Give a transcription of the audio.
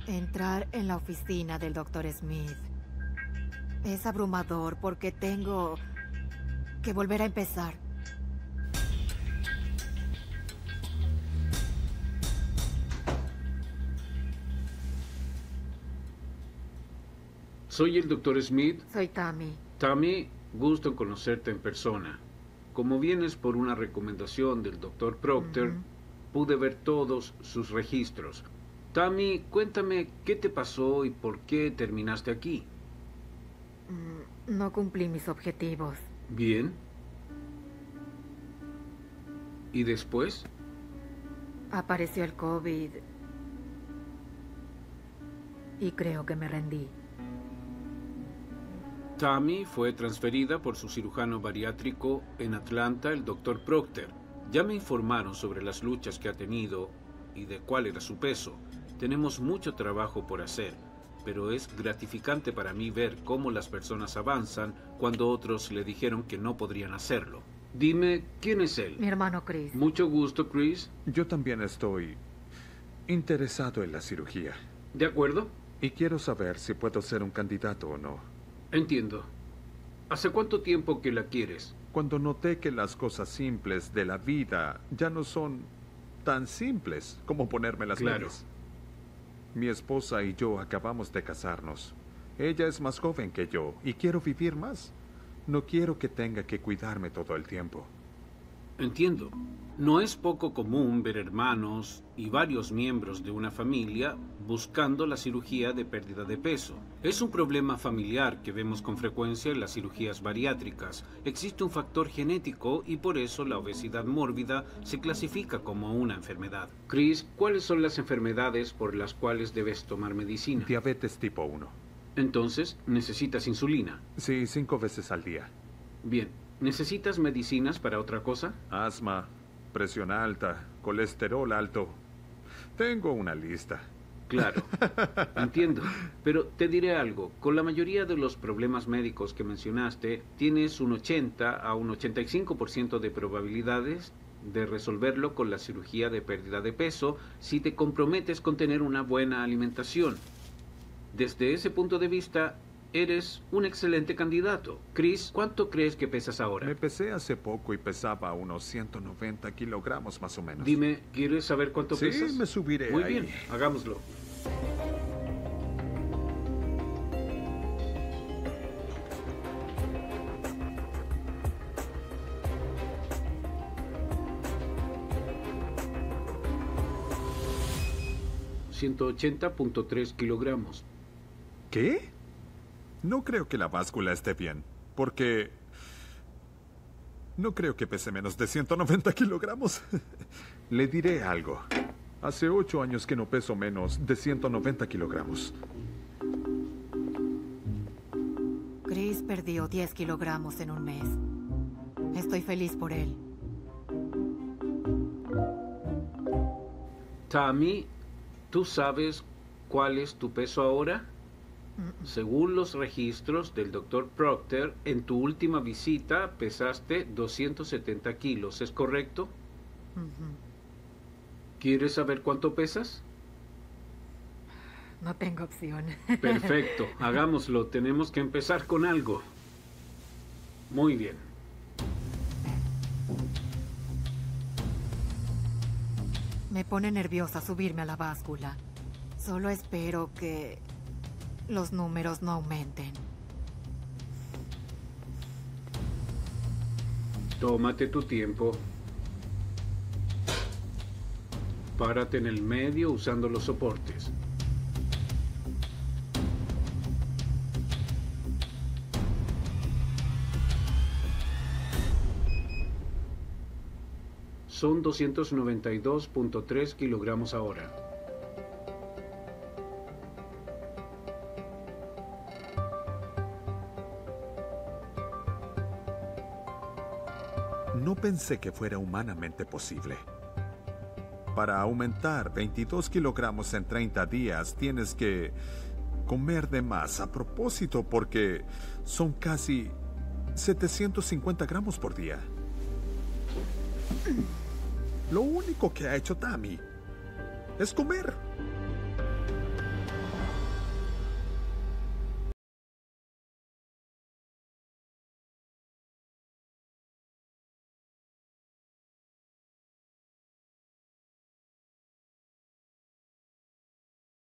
Entrar en la oficina del Dr. Smith es abrumador porque tengo que volver a empezar. Soy el Dr. Smith. Soy Tammy. Tammy, gusto en conocerte en persona. Como vienes por una recomendación del Dr. Proctor, pude ver todos sus registros. Tammy, cuéntame qué te pasó y por qué terminaste aquí. No cumplí mis objetivos. Bien. ¿Y después? Apareció el COVID y creo que me rendí. Tammy fue transferida por su cirujano bariátrico en Atlanta, el Dr. Proctor. Ya me informaron sobre las luchas que ha tenido y de cuál era su peso. Tenemos mucho trabajo por hacer, pero es gratificante para mí ver cómo las personas avanzan cuando otros le dijeron que no podrían hacerlo. Dime, ¿quién es él? Mi hermano Chris. Mucho gusto, Chris. Yo también estoy interesado en la cirugía. ¿De acuerdo? Y quiero saber si puedo ser un candidato o no. Entiendo. ¿Hace cuánto tiempo que la quieres? Cuando noté que las cosas simples de la vida ya no son tan simples como ponerme las medias. Mi esposa y yo acabamos de casarnos. Ella es más joven que yo y quiero vivir más. No quiero que tenga que cuidarme todo el tiempo. Entiendo. No es poco común ver hermanos y varios miembros de una familia buscando la cirugía de pérdida de peso. Es un problema familiar que vemos con frecuencia en las cirugías bariátricas. Existe un factor genético y por eso la obesidad mórbida se clasifica como una enfermedad. Chris, ¿cuáles son las enfermedades por las cuales debes tomar medicina? Diabetes tipo 1. Entonces, ¿necesitas insulina? Sí, 5 veces al día. Bien. ¿Necesitas medicinas para otra cosa? Asma, presión alta, colesterol alto. Tengo una lista. Claro, entiendo. Pero te diré algo. Con la mayoría de los problemas médicos que mencionaste, tienes un 80 a un 85% de probabilidades de resolverlo con la cirugía de pérdida de peso si te comprometes con tener una buena alimentación. Desde ese punto de vista, eres un excelente candidato. Chris, ¿cuánto crees que pesas ahora? Me pesé hace poco y pesaba unos 190 kilogramos más o menos. Dime, ¿quieres saber cuánto pesas? Sí, me subiré Muy ahí. bien, hagámoslo. ...180.3 kilogramos. ¿Qué? No creo que la báscula esté bien, porque no creo que pese menos de 190 kilogramos. Le diré algo. Hace 8 años que no peso menos de 190 kilogramos. Chris perdió 10 kilogramos en un mes. Estoy feliz por él. Tammy, ¿tú sabes cuál es tu peso ahora? Según los registros del Dr. Proctor, en tu última visita pesaste 270 kilos, ¿es correcto? ¿Quieres saber cuánto pesas? No tengo opción. Perfecto, hagámoslo. Tenemos que empezar con algo. Muy bien. Me pone nerviosa subirme a la báscula. Solo espero que los números no aumenten. Tómate tu tiempo. Párate en el medio usando los soportes. Son 292.3 kilogramos ahora. No pensé que fuera humanamente posible. Para aumentar 22 kilogramos en 30 días, tienes que comer de más a propósito porque son casi 750 gramos por día. Lo único que ha hecho Tammy es comer.